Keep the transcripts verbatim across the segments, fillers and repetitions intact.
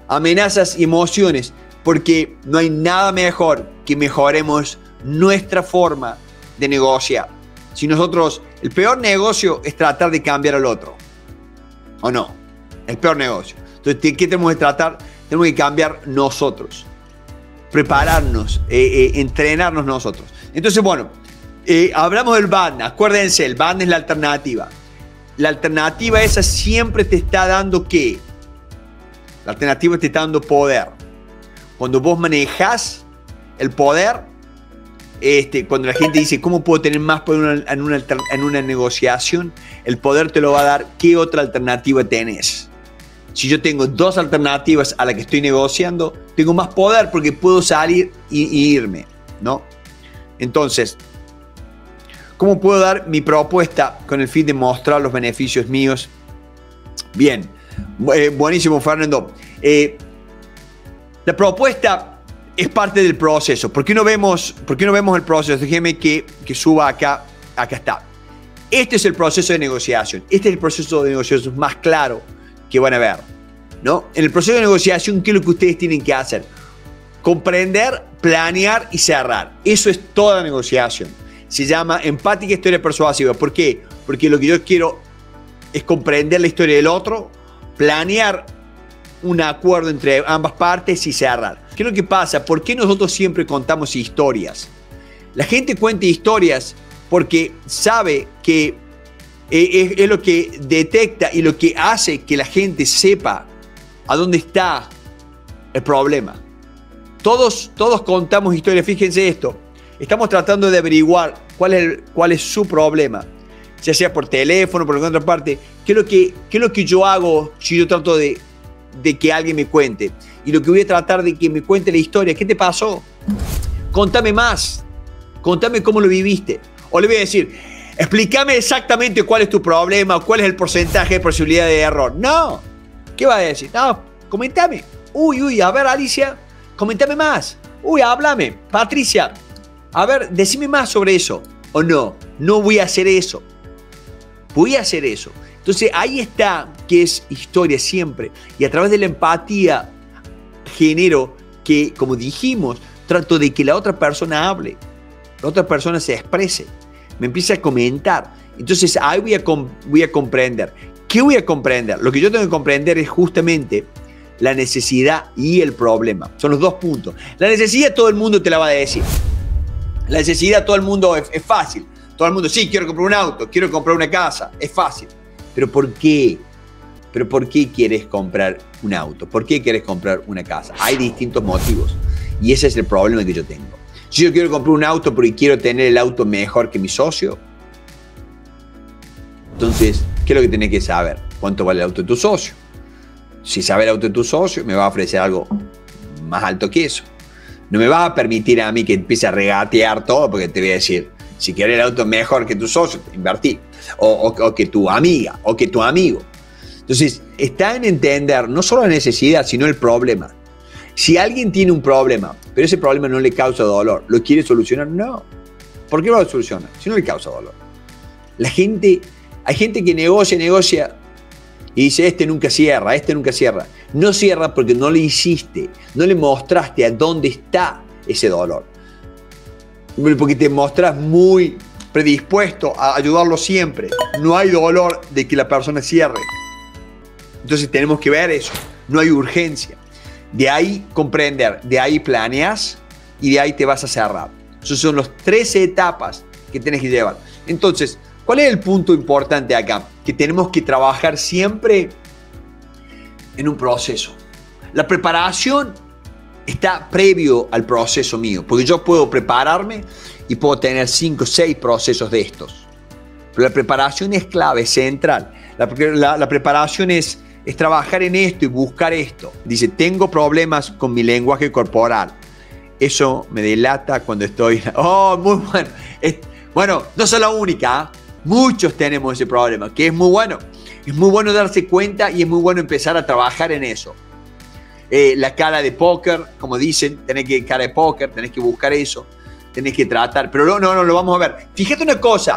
amenazas y emociones, porque no hay nada mejor que mejoremos nuestra forma de negociar. Si nosotros, el peor negocio es tratar de cambiar al otro, ¿o no? El peor negocio. Entonces, ¿qué tenemos que tratar? Tenemos que cambiar nosotros, prepararnos, eh, eh, entrenarnos nosotros. Entonces, bueno, eh, hablamos del B A N. Acuérdense, el B A N es la alternativa. La alternativa esa siempre te está dando ¿qué? La alternativa te está dando poder. Cuando vos manejás el poder, este, cuando la gente dice ¿cómo puedo tener más poder en una, en una negociación? El poder te lo va a dar ¿qué otra alternativa tenés? Si yo tengo dos alternativas a la que estoy negociando, tengo más poder porque puedo salir y, y irme, ¿no? Entonces, ¿cómo puedo dar mi propuesta con el fin de mostrar los beneficios míos? Bien, eh, buenísimo, Fernando. Eh, la propuesta es parte del proceso. ¿Por qué no vemos, por qué no vemos el proceso? Déjeme que, que suba acá. Acá está. Este es el proceso de negociación. Este es el proceso de negociación más claro que van a ver, ¿no? En el proceso de negociación, ¿qué es lo que ustedes tienen que hacer? Comprender, planear y cerrar. Eso es toda la negociación. Se llama empática historia persuasiva. ¿Por qué? Porque lo que yo quiero es comprender la historia del otro, planear un acuerdo entre ambas partes y cerrar. ¿Qué es lo que pasa? ¿Por qué nosotros siempre contamos historias? La gente cuenta historias porque sabe que es, es lo que detecta y lo que hace que la gente sepa a dónde está el problema. Todos, todos contamos historias. Fíjense esto. Estamos tratando de averiguar cuál es, el, cuál es su problema, ya sea por teléfono, por alguna otra parte. ¿Qué es lo que, qué es lo que yo hago si yo trato de, de que alguien me cuente? Y lo que voy a tratar de que me cuente la historia. ¿Qué te pasó? Contame más. Contame cómo lo viviste. O le voy a decir, explícame exactamente cuál es tu problema, cuál es el porcentaje de posibilidad de error. No. ¿Qué va a decir? No, comentame. Uy, uy, a ver, Alicia, comentame más. Uy, háblame. Patricia, a ver, decime más sobre eso. O no, no voy a hacer eso. Voy a hacer eso. Entonces ahí está que es historia siempre. Y a través de la empatía genero que, como dijimos, trato de que la otra persona hable, la otra persona se exprese, me empiece a comentar. Entonces ahí voy a, voy a comprender. ¿Qué voy a comprender? Lo que yo tengo que comprender es justamente la necesidad y el problema. Son los dos puntos. La necesidad todo el mundo te la va a decir. La necesidad todo el mundo es, es fácil. Todo el mundo, sí, quiero comprar un auto, quiero comprar una casa. Es fácil. ¿Pero por qué? ¿Pero por qué quieres comprar un auto? ¿Por qué quieres comprar una casa? Hay distintos motivos. Y ese es el problema que yo tengo. Si yo quiero comprar un auto porque quiero tener el auto mejor que mi socio, entonces, ¿qué es lo que tenés que saber? ¿Cuánto vale el auto de tu socio? Si sabe el auto de tu socio, me va a ofrecer algo más alto que eso. No me va a permitir a mí que empiece a regatear todo porque te voy a decir, si quieres el auto mejor que tu socio, invertí. O, o, o que tu amiga, o que tu amigo. Entonces, está en entender no solo la necesidad, sino el problema. Si alguien tiene un problema, pero ese problema no le causa dolor, ¿lo quiere solucionar? No. ¿Por qué no lo soluciona? Si no le causa dolor. La gente, hay gente que negocia, negocia y dice, este nunca cierra, este nunca cierra. No cierra porque no le hiciste, no le mostraste a dónde está ese dolor. Porque te mostras muy predispuesto a ayudarlo siempre. No hay dolor de que la persona cierre. Entonces tenemos que ver eso. No hay urgencia. De ahí comprender, de ahí planeas y de ahí te vas a cerrar. Esas son las tres etapas que tienes que llevar. Entonces, ¿cuál es el punto importante acá? Que tenemos que trabajar siempre en un proceso. La preparación está previo al proceso mío, porque yo puedo prepararme y puedo tener cinco o seis procesos de estos. Pero la preparación es clave, es central. La, la, la preparación es, es trabajar en esto y buscar esto. Dice, tengo problemas con mi lenguaje corporal. Eso me delata cuando estoy... Oh, muy bueno. Es, bueno, no soy la única, ¿eh? Muchos tenemos ese problema, que es muy bueno. Es muy bueno darse cuenta y es muy bueno empezar a trabajar en eso. Eh, la cara de póker, como dicen, tenés que cara de póker, tenés que buscar eso, tenés que tratar, pero no, no, no, lo vamos a ver. Fíjate una cosa,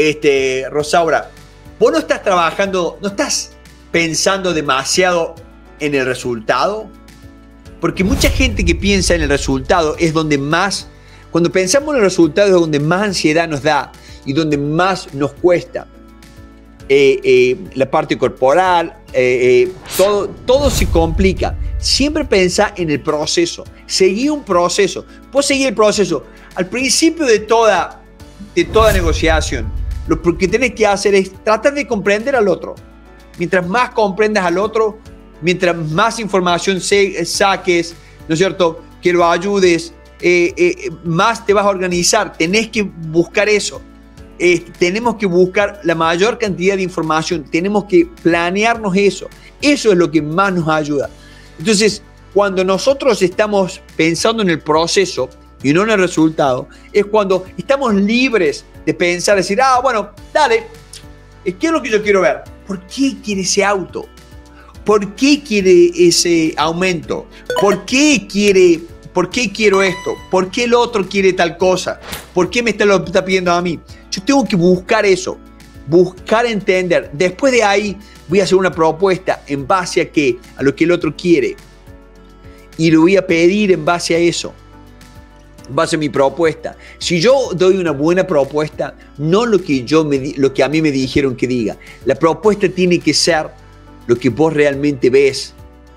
este, Rosaura, vos no estás trabajando, no estás pensando demasiado en el resultado? Porque mucha gente que piensa en el resultado es donde más, cuando pensamos en el resultado es donde más ansiedad nos da y donde más nos cuesta. Eh, eh, la parte corporal, eh, eh, todo, todo se complica. Siempre pensá en el proceso, seguí un proceso. Vos seguí el proceso. Al principio de toda, de toda negociación, lo que tenés que hacer es tratar de comprender al otro. Mientras más comprendas al otro, mientras más información se, saques, ¿no es cierto?, que lo ayudes, eh, eh, más te vas a organizar. Tenés que buscar eso. Eh, tenemos que buscar la mayor cantidad de información. Tenemos que planearnos eso. Eso es lo que más nos ayuda. Entonces, cuando nosotros estamos pensando en el proceso y no en el resultado, es cuando estamos libres de pensar, decir, ah, bueno, dale, ¿qué es lo que yo quiero ver? ¿Por qué quiere ese auto? ¿Por qué quiere ese aumento? ¿Por qué quiere, por qué quiero esto? ¿Por qué el otro quiere tal cosa? ¿Por qué me está, lo está pidiendo a mí? Yo tengo que buscar eso, buscar entender. Después de ahí voy a hacer una propuesta en base a qué, a lo que el otro quiere. Y lo voy a pedir en base a eso, en base a mi propuesta. Si yo doy una buena propuesta, no lo que, yo me, lo que a mí me dijeron que diga. La propuesta tiene que ser lo que vos realmente ves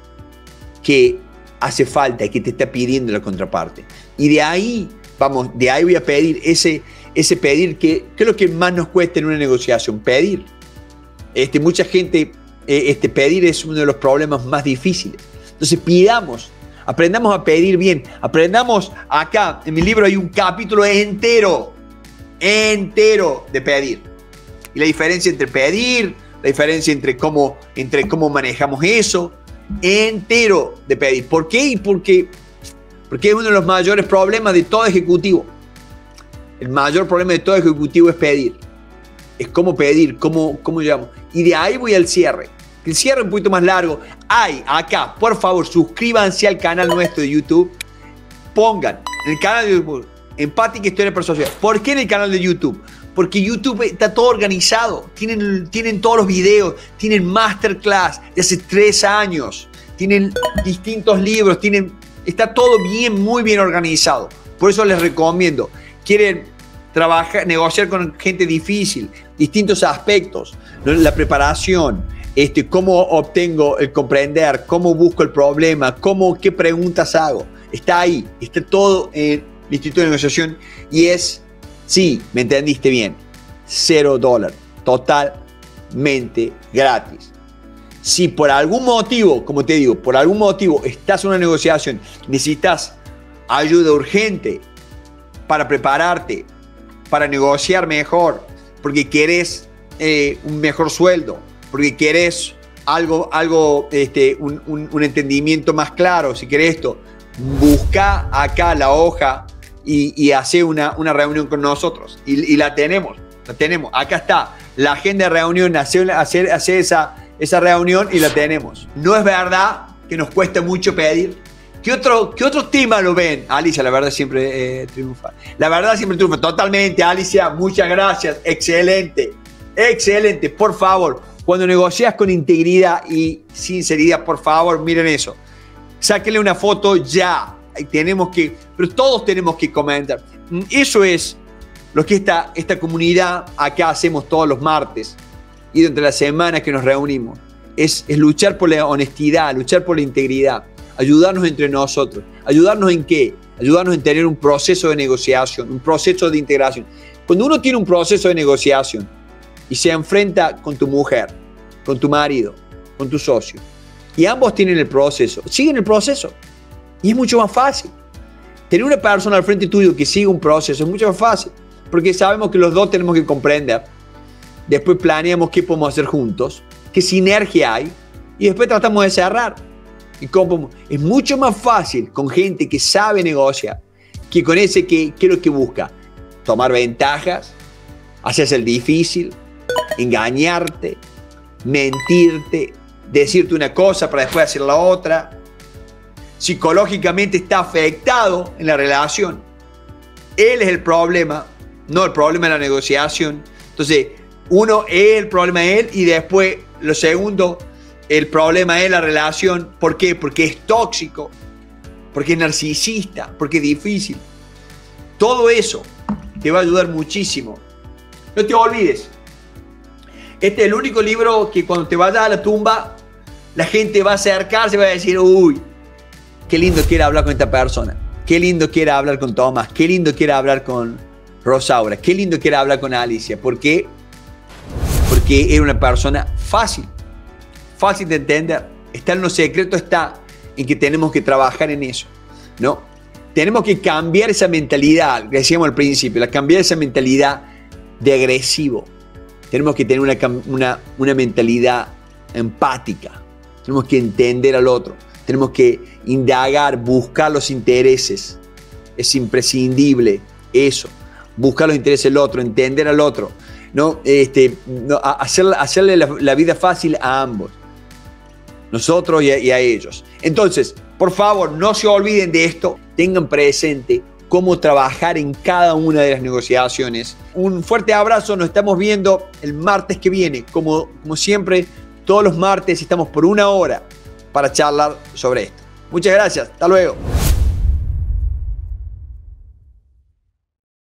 que hace falta y que te está pidiendo la contraparte. Y de ahí, vamos, de ahí voy a pedir ese, ese pedir que, ¿qué es lo que más nos cuesta en una negociación? Pedir. Este, mucha gente, eh, este, pedir es uno de los problemas más difíciles. Entonces pidamos, aprendamos a pedir bien, aprendamos acá, en mi libro hay un capítulo entero, entero de pedir. Y la diferencia entre pedir, la diferencia entre cómo, entre cómo manejamos eso, entero de pedir. ¿Por qué? Porque, porque es uno de los mayores problemas de todo ejecutivo. El mayor problema de todo ejecutivo es pedir. Es cómo pedir, cómo, cómo llamo. Y de ahí voy al cierre. El cierre es un poquito más largo. Hay acá, por favor, suscríbanse al canal nuestro de YouTube. Pongan en el canal de YouTube Empática Historia Persuasiva. ¿Por qué en el canal de YouTube? Porque YouTube está todo organizado. Tienen, tienen todos los videos, tienen masterclass de hace tres años. Tienen distintos libros, tienen, está todo bien, muy bien organizado. Por eso les recomiendo. Quieren trabajar, negociar con gente difícil, distintos aspectos, ¿no? La preparación, este, cómo obtengo el comprender, cómo busco el problema, cómo, qué preguntas hago. Está ahí, está todo en el Instituto de Negociación y es, sí, me entendiste bien, cero dólar, totalmente gratis. Si por algún motivo, como te digo, por algún motivo estás en una negociación, necesitas ayuda urgente para prepararte, para negociar mejor, porque querés eh, un mejor sueldo, porque querés algo, algo este, un, un, un entendimiento más claro, si querés esto, busca acá la hoja y, y hace una, una reunión con nosotros. Y, y la tenemos, la tenemos. Acá está la agenda de reunión, hacer, hacer, hacer esa, esa reunión y la tenemos. No es verdad que nos cuesta mucho pedir. ¿Qué otro, ¿Qué otro tema lo ven? Alicia, la verdad siempre eh, triunfa. La verdad siempre triunfa. Totalmente, Alicia, muchas gracias. Excelente, excelente. Por favor, cuando negocias con integridad y sinceridad, por favor, miren eso. Sáquenle una foto ya. Tenemos que, pero todos tenemos que comentar. Eso es lo que esta, esta comunidad acá hacemos todos los martes y durante las semanas que nos reunimos. Es, es luchar por la honestidad, luchar por la integridad. Ayudarnos entre nosotros. ¿Ayudarnos en qué? Ayudarnos en tener un proceso de negociación, un proceso de integración. Cuando uno tiene un proceso de negociación y se enfrenta con tu mujer, con tu marido, con tu socio, y ambos tienen el proceso, siguen el proceso. Y es mucho más fácil. Tener una persona al frente tuyo que sigue un proceso es mucho más fácil, porque sabemos que los dos tenemos que comprender. Después planeamos qué podemos hacer juntos, qué sinergia hay, y después tratamos de cerrar. Y cómo, es mucho más fácil con gente que sabe negociar que con ese que, que es lo que busca. Tomar ventajas, hacerse el difícil, engañarte, mentirte, decirte una cosa para después hacer la otra. Psicológicamente está afectado en la relación. Él es el problema, no el problema de la negociación. Entonces, uno es el problema de él y después, lo segundo, el problema es la relación. ¿Por qué? Porque es tóxico, porque es narcisista, porque es difícil. Todo eso te va a ayudar muchísimo. No te olvides, este es el único libro que cuando te vayas a la tumba, la gente va a acercarse y va a decir, uy, qué lindo quiere hablar con esta persona, qué lindo quiere hablar con Tomás, qué lindo quiere hablar con Rosaura, qué lindo quiere hablar con Alicia. ¿Por qué? Porque era una persona fácil, fácil de entender. Está en lo secreto, está en que tenemos que trabajar en eso, ¿no? Tenemos que cambiar esa mentalidad, que decíamos al principio, la cambiar esa mentalidad de agresivo. Tenemos que tener una, una, una mentalidad empática. Tenemos que entender al otro. Tenemos que indagar, buscar los intereses. Es imprescindible eso. Buscar los intereses del otro, entender al otro. ¿No? Este, no, hacerle, hacerle la, la vida fácil a ambos. Nosotros y a, y a ellos. Entonces, por favor, no se olviden de esto. Tengan presente cómo trabajar en cada una de las negociaciones. Un fuerte abrazo. Nos estamos viendo el martes que viene. Como, como siempre, todos los martes estamos por una hora para charlar sobre esto. Muchas gracias. Hasta luego.